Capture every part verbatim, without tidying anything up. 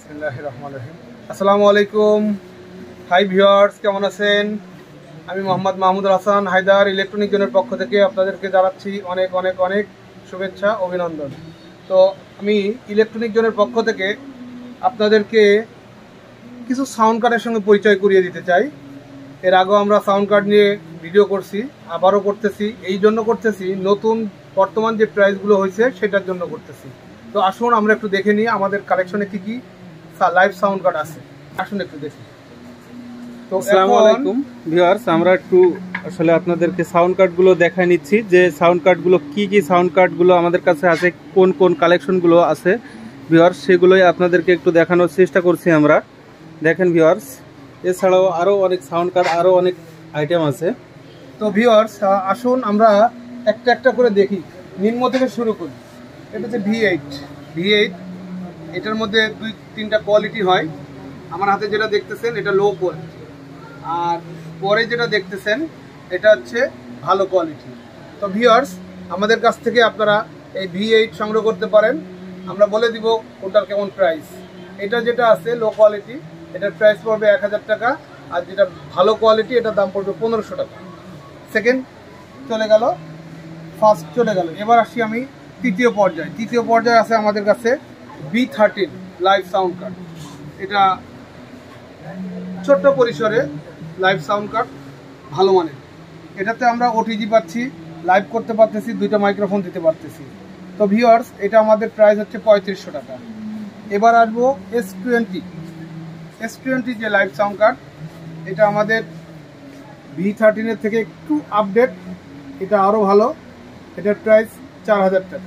বিসমিল্লাহির রহমানির রহিম। আসসালামু আলাইকুম। হাই ভিউয়ার্স, কেমন আছেন? আমি মোহাম্মদ মাহমুদুল হাসান হায়দার ইলেকট্রনিক জোনের পক্ষ থেকে আপনাদেরকে জানাচ্ছি অনেক অনেক অনেক শুভেচ্ছা, অভিনন্দন। তো আমি ইলেকট্রনিক জোনের পক্ষ থেকে আপনাদেরকে কিছু সাউন্ড কার্ডের সঙ্গে পরিচয় করিয়ে দিতে চাই। এর আগেও আমরা সাউন্ড কার্ড নিয়ে ভিডিও করছি, আবারও করতেছি। এই জন্য করতেছি, নতুন বর্তমান যে প্রাইসগুলো হয়েছে সেটার জন্য করতেছি। তো আসুন আমরা একটু দেখে নিই আমাদের কালেকশনে কি কি লাইভ সাউন্ড কার্ড আছে। আসুন একটু দেখি। তো আসসালামু আলাইকুম ভিউয়ার্স, আমরা একটু আসলে আপনাদেরকে সাউন্ড কার্ডগুলো দেখাই নিচ্ছি যে সাউন্ড কার্ডগুলো কি কি সাউন্ড কার্ডগুলো আমাদের কাছে আছে, কোন কোন কালেকশনগুলো আছে ভিউয়ার্স, সেগুলোই আপনাদেরকে একটু দেখানোর চেষ্টা করছি আমরা। দেখেন ভিউয়ার্স, এছাড়াও আরও অনেক সাউন্ড কার্ড, আরও অনেক আইটেম আছে। তো ভিউয়ার্স আসুন আমরা একটা একটা করে দেখি, নিম্ন থেকে শুরু করি। এটা হচ্ছে ভি এইট ভি এইট এটার মধ্যে দুই তিনটা কোয়ালিটি হয়। আমার হাতে যেটা দেখতেছেন এটা লো কোয়ালিটি, আর পরে যেটা দেখতেছেন এটা হচ্ছে ভালো কোয়ালিটি। তো ভিউয়ার্স আমাদের কাছ থেকে আপনারা এই ভি এইট সংগ্রহ করতে পারেন। আমরা বলে দিব কোনটার কেমন প্রাইস। এটা যেটা আছে লো কোয়ালিটি, এটার প্রাইস পড়বে এক হাজার টাকা, আর যেটা ভালো কোয়ালিটি এটার দাম পড়বে পনেরোশো টাকা। সেকেন্ড চলে গেল, ফার্স্ট চলে গেল। এবার আসি আমি তৃতীয় পর্যায়ে। তৃতীয় পর্যায়ে আছে আমাদের কাছে B thirteen live sound card. এটা ছোট্ট পরিসরে লাইভ সাউন্ড কার্ড, ভালো মানের। এটাতে আমরা ওটিজি পাচ্ছি, লাইভ করতে পারতেছি, দুইটা মাইক্রোফোন দিতে পারতেছি। তো ভিউয়ার্স এটা আমাদের প্রাইস হচ্ছে পঁয়ত্রিশশো টাকা। এবার আসবো এস টোয়েন্টি এস টোয়েন্টি যে লাইভ সাউন্ড কার্ড, এটা আমাদের ভি থার্টিনের থেকে একটু আপডেট, এটা আরও ভালো। এটার প্রাইস চার হাজার টাকা।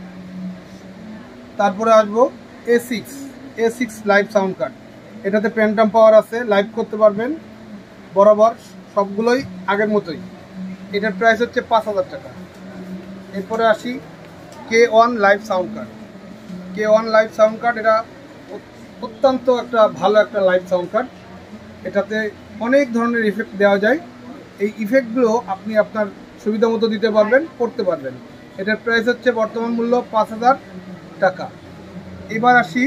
তারপরে আসবো A six A six live sound card. এটাতে প্যান্টাম পাওয়ার আছে, লাইভ করতে পারবেন বরাবর, সবগুলোই আগের মতোই। এটার প্রাইস হচ্ছে পাঁচ হাজার টাকা। এরপরে আসি K one live sound card. K one live sound card এটা অত্যন্ত একটা ভালো একটা লাইভ সাউন্ড কার্ড। এটাতে অনেক ধরনের ইফেক্ট দেওয়া যায়। এই ইফেক্টগুলো আপনি আপনার সুবিধা মতো দিতে পারবেন, করতে পারবেন। এটার প্রাইস হচ্ছে বর্তমান মূল্য পাঁচ হাজার টাকা। এবার আসি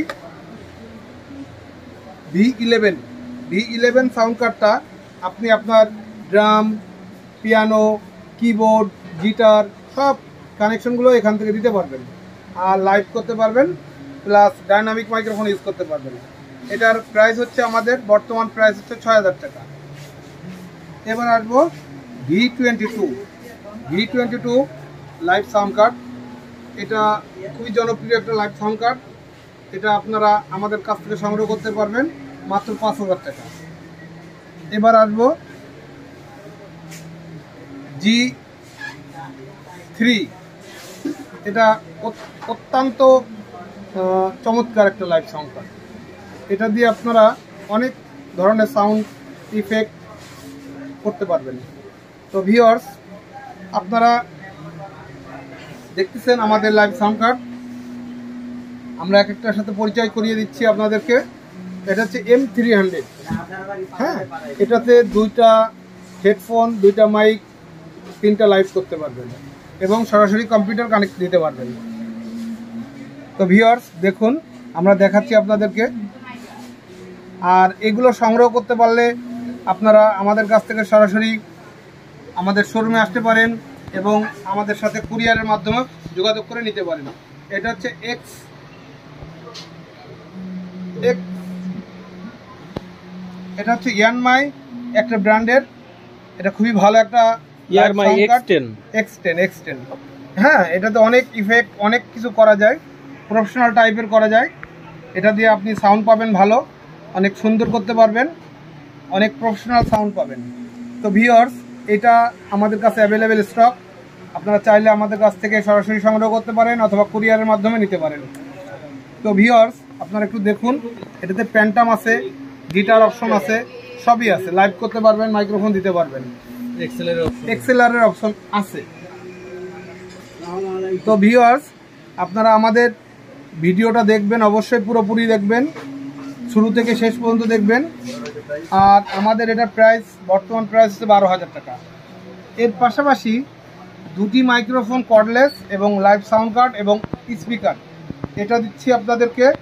V eleven V eleven sound কার্ডটা আপনি আপনার ড্রাম, পিয়ানো, কিবোর্ড, গিটার সব কানেকশনগুলো এখান থেকে দিতে পারবেন, আর লাইভ করতে পারবেন, প্লাস ডাইনামিক মাইক্রোফোন ইউজ করতে পারবেন। এটার প্রাইস হচ্ছে আমাদের বর্তমান প্রাইস হচ্ছে ছয় হাজার টাকা। এবার আসবো V twenty two V twenty two live sound card. এটা খুবই জনপ্রিয় একটা লাইভ সাউন্ড কার্ড। এটা আপনারা আমাদের কাছ থেকে সংগ্রহ করতে পারবেন মাত্র পাঁচ হাজার টাকা। এবার আসবো জি থ্রি। এটা অত্যন্ত চমৎকার একটা লাইভ সাউন্ড কার্ড। এটা দিয়ে আপনারা অনেক ধরনের সাউন্ড ইফেক্ট করতে পারবেন। তো ভিউয়ার্স আপনারা দেখতেছেন আমাদের লাইভ সাউন্ড কার্ড। আমরা এক একটার সাথে পরিচয় করিয়ে দিচ্ছি আপনাদেরকে। এটা হচ্ছে এম থ্রি হান্ড্রেড। হ্যাঁ, এটাতে দুইটা হেডফোন, দুইটা মাইক, তিনটা লাইভ করতে পারবেন এবং সরাসরি কম্পিউটার কানেক্ট দিতে পারবেন। তো ভিউয়ার্স দেখুন আমরা দেখাচ্ছি আপনাদেরকে। আর এগুলো সংগ্রহ করতে পারলে আপনারা আমাদের কাছ থেকে সরাসরি আমাদের শোরুমে আসতে পারেন এবং আমাদের সাথে কুরিয়ারের মাধ্যমে যোগাযোগ করে নিতে পারেন। এটা হচ্ছে এক্স এটা হচ্ছে ইয়ানমাই একটা ব্র্যান্ডের। এটা খুবই ভালো একটা ইয়ানমাই X ten X ten X ten. হ্যাঁ, এটাতে অনেক ইফেক্ট, অনেক কিছু করা যায়, প্রফেশনাল টাইপের করা যায়। এটা দিয়ে আপনি সাউন্ড পাবেন ভালো, অনেক সুন্দর করতে পারবেন, অনেক প্রফেশনাল সাউন্ড পাবেন। তো ভিউয়ার্স এটা আমাদের কাছে অ্যাভেলেবেল স্টক। আপনারা চাইলে আমাদের কাছ থেকে সরাসরি সংগ্রহ করতে পারেন অথবা কুরিয়ারের মাধ্যমে নিতে পারেন। তো ভিউয়ার্স আপনারা একটু দেখুন, এটাতে প্যান্টাম আছে, গিটার অপশন আছে, সবই আছে, লাইভ করতে পারবেন, মাইক্রোফোন দিতে পারবেন, এক্সএলআরের অপশন আছে। তো ভিউয়ার্স আপনারা আমাদের ভিডিওটা দেখবেন, অবশ্যই পুরোপুরি দেখবেন, শুরু থেকে শেষ পর্যন্ত দেখবেন। আর আমাদের এটার প্রাইস বর্তমান প্রাইস হচ্ছে বারো হাজার টাকা। এর পাশাপাশি দুটি মাইক্রোফোন কর্ডলেস এবং লাইভ সাউন্ড কার্ড এবং স্পিকার, এটা দিচ্ছি আপনাদেরকে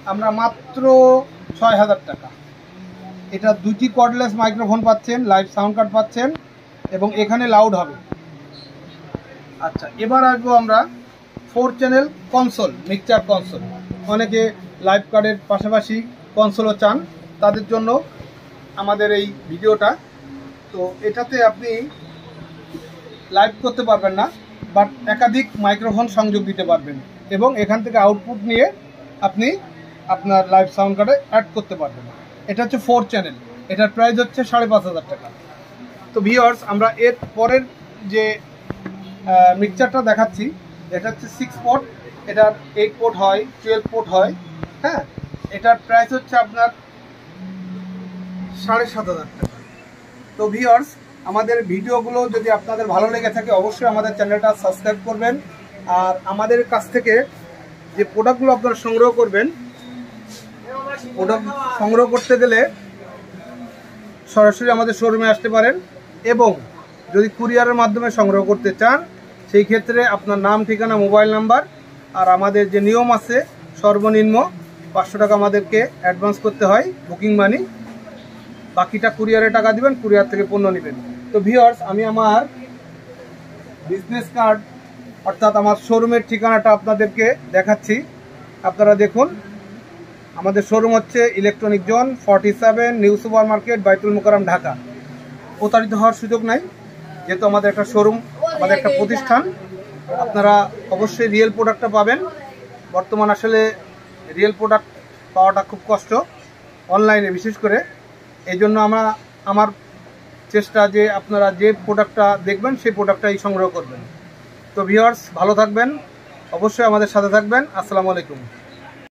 আমরা মাত্র ছয় হাজার টাকা। এটা দুটি কর্ডলেস মাইক্রোফোন পাচ্ছেন, লাইভ সাউন্ড কার্ড পাচ্ছেন এবং এখানে লাউড হবে। আচ্ছা, এবার আসবো আমরা four channel console, mixture console. অনেকে লাইভ কার্ডের পাশাপাশি কনসোলও চান, তাদের জন্য আমাদের এই ভিডিওটা। তো এটাতে আপনি লাইভ করতে পারবেন না, বাট একাধিক মাইক্রোফোন সংযোগ দিতে পারবেন এবং এখান থেকে আউটপুট নিয়ে আপনি আপনার লাইভ সাউন্ড কার্ডে অ্যাড করতে পারবেন। এটা হচ্ছে ফোর চ্যানেল, এটার প্রাইস হচ্ছে সাড়ে পাঁচ হাজার টাকা। তো ভিউয়ার্স, আমরা এর পরের যে মিক্সচারটা দেখাচ্ছি, এটা হচ্ছে সিক্স পোর্ট, এটার এইট পোর্ট হয়, টুয়েলভ পোর্ট হয়। হ্যাঁ, এটার প্রাইস হচ্ছে আপনার সাড়ে সাত হাজার টাকা। তো ভিউয়ার্স, আমাদের ভিডিওগুলো যদি আপনাদের ভালো লেগে থাকে অবশ্যই আমাদের চ্যানেলটা সাবস্ক্রাইব করবেন। আর আমাদের কাছ থেকে যে প্রোডাক্টগুলো আপনারা সংগ্রহ করবেন, প্রোডাক্ট সংগ্রহ করতে গেলে সরাসরি আমাদের শোরুমে আসতে পারেন এবং যদি কুরিয়ারের মাধ্যমে সংগ্রহ করতে চান সেই ক্ষেত্রে আপনার নাম, ঠিকানা, মোবাইল নাম্বার আর আমাদের যে নিয়ম আছে, সর্বনিম্ন পাঁচশো টাকা আমাদেরকে অ্যাডভান্স করতে হয়, বুকিং মানি। বাকিটা কুরিয়ারে টাকা দিবেন, কুরিয়ার থেকে পণ্য নেবেন। তো ভিউয়ার্স, আমি আমার বিজনেস কার্ড অর্থাৎ আমার শোরুমের ঠিকানাটা আপনাদেরকে দেখাচ্ছি। আপনারা দেখুন, আমাদের শোরুম হচ্ছে electronic zone forty seven, new super market, Baitul Mukarram, Dhaka. প্রতারিত হওয়ার সুযোগ নাই, যেহেতু আমাদের একটা শোরুম, আমাদের একটা প্রতিষ্ঠান। আপনারা অবশ্যই রিয়েল প্রোডাক্টটা পাবেন। বর্তমান আসলে রিয়েল প্রোডাক্ট পাওয়াটা খুব কষ্ট, অনলাইনে বিশেষ করে। এই জন্য আমরা আমার চেষ্টা যে আপনারা যে প্রোডাক্টটা দেখবেন সেই প্রোডাক্টটাই সংগ্রহ করবেন। তো ভিউয়ার্স, ভালো থাকবেন, অবশ্যই আমাদের সাথে থাকবেন। আসসালামু আলাইকুম।